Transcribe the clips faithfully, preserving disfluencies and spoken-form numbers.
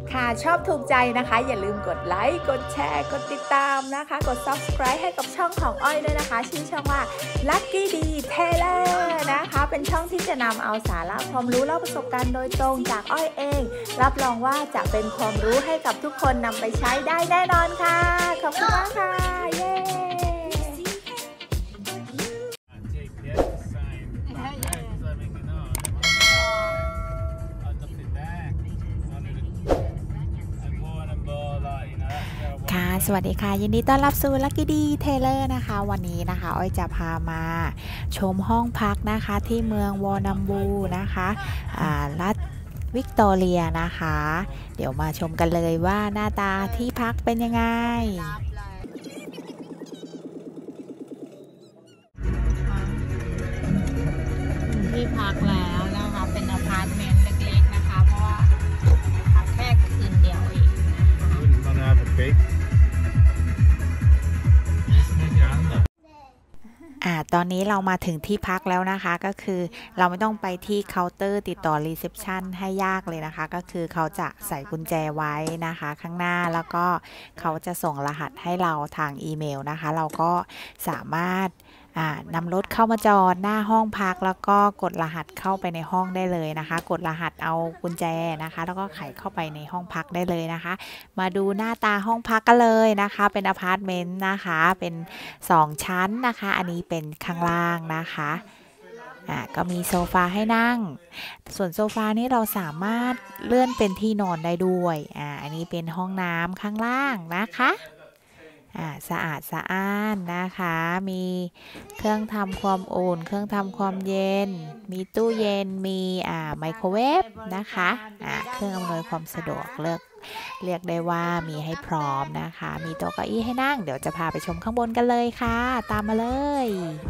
ค่ะชอบถูกใจนะคะอย่าลืมกดไลค์กดแชร์กดติดตามนะคะกด ซับสไครบ์ ให้กับช่องของอ้อยด้วยนะคะชื่อช่องว่า Lucky D Taylor นะคะเป็นช่องที่จะนำเอาสาระความรู้เล่าประสบการณ์โดยตรงจากอ้อยเองรับรองว่าจะเป็นความรู้ให้กับทุกคนนำไปใช้ได้แน่นอนค่ะขอบคุณมากค่ะเย้ค่ะสวัสดีค่ะยินดีต้อนรับสู่ Lucky D Taylor นะคะวันนี้นะคะอ้อยจะพามาชมห้องพักนะคะที่เมืองวอนัมบูนะคะรัฐวิกตอเรียนะคะเดี๋ยวมาชมกันเลยว่าหน้าตาที่พักเป็นยังไงที่พักแล้วนะคะเป็นอพาร์ตเมนต์เล็กๆนะคะเพราะว่าพักแค่คืนเดียวเองอ่าตอนนี้เรามาถึงที่พักแล้วนะคะก็คือเราไม่ต้องไปที่เคาน์เตอร์ติดต่อรีเซพชันให้ยากเลยนะคะก็คือเขาจะใส่กุญแจไว้นะคะข้างหน้าแล้วก็เขาจะส่งรหัสให้เราทางอีเมลนะคะเราก็สามารถนำรถเข้ามาจอดหน้าห้องพักแล้วก็กดรหัสเข้าไปในห้องได้เลยนะคะกดรหัสเอากุญแจนะคะแล้วก็ไขเข้าไปในห้องพักได้เลยนะคะมาดูหน้าตาห้องพักกันเลยนะคะเป็นอพาร์ตเมนต์นะคะเป็นสองชั้นนะคะอันนี้เป็นข้างล่างนะคะอ่าก็มีโซฟาให้นั่งส่วนโซฟานี้เราสามารถเลื่อนเป็นที่นอนได้ด้วยอ่าอันนี้เป็นห้องน้ำข้างล่างนะคะอ่าสะอาดสะอ้านนะคะมีเครื่องทำความอุ่นเครื่องทำความเย็นมีตู้เย็นมีอ่าไมโครเวฟนะคะอ่าเครื่องอำนวยความสะดวกเลือกเรียกได้ว่ามีให้พร้อมนะคะมีโต๊ะเก้าอี้ให้นั่งเดี๋ยวจะพาไปชมข้างบนกันเลยค่ะตามมาเลย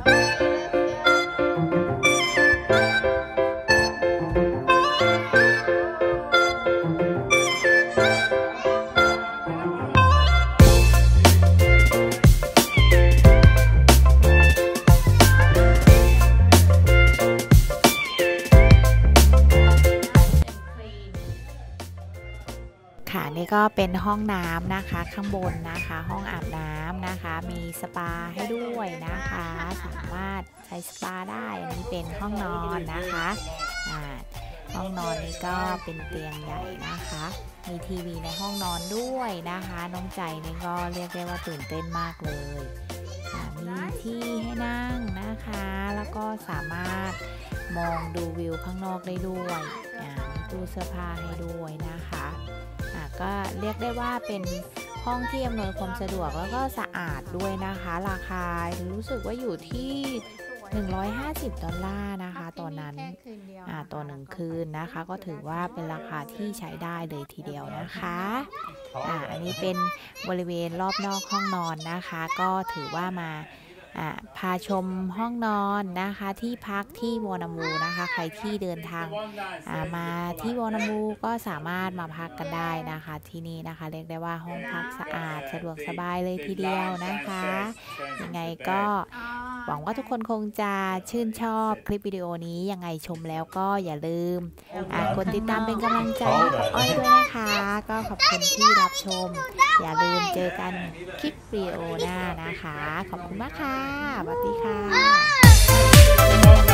ค่ะนี่ก็เป็นห้องน้ำนะคะข้างบนนะคะห้องอาบน้ำนะคะมีสปาให้ด้วยนะคะสามารถใช้สปาได้อันนี้เป็นห้องนอนนะคะอ่าห้องนอนนี้ก็เป็นเตียงใหญ่นะคะมีทีวีในห้องนอนด้วยนะคะน้องใจนี่ก็เรียกได้ว่าตื่นเต้นมากเลยมีที่ให้นั่งนะคะแล้วก็สามารถมองดูวิวข้างนอกได้ด้วยมีตู้เสื้อผ้าให้ด้วยนะคะก็เรียกได้ว่าเป็นห้องที่อำนวยความสะดวกแล้วก็สะอาดด้วยนะคะราคารู้สึกว่าอยู่ที่หนึ่งร้อยห้าสิบดอลลาร์นะคะตอนนั้นอ่าต่อหนึ่งคืนนะคะก็ถือว่าเป็นราคาที่ใช้ได้เลยทีเดียวนะคะอ่าอันนี้เป็นบริเวณรอบนอกห้องนอนนะคะก็ถือว่ามาพาชมห้องนอนนะคะที่พักที่วอนัมบูนะคะใครที่เดินทางมาที่วอนัมบูก็สามารถมาพักกันได้นะคะที่นี่นะคะเรียกได้ว่าห้องพักสะอาดสะดวกสบายเลยทีเดียวนะคะยังไงก็หวังว่าทุกคนคงจะชื่นชอบคลิปวิดีโอนี้ยังไงชมแล้วก็อย่าลืมกดติดตามเป็นกำลังใจให้กับอ้อยด้วยนะคะก็ขอบคุณที่รับชมอย่าลืมเจอกันคลิปวิดีโอหน้านะคะขอบคุณมากค่ะสวัสดีค่ะ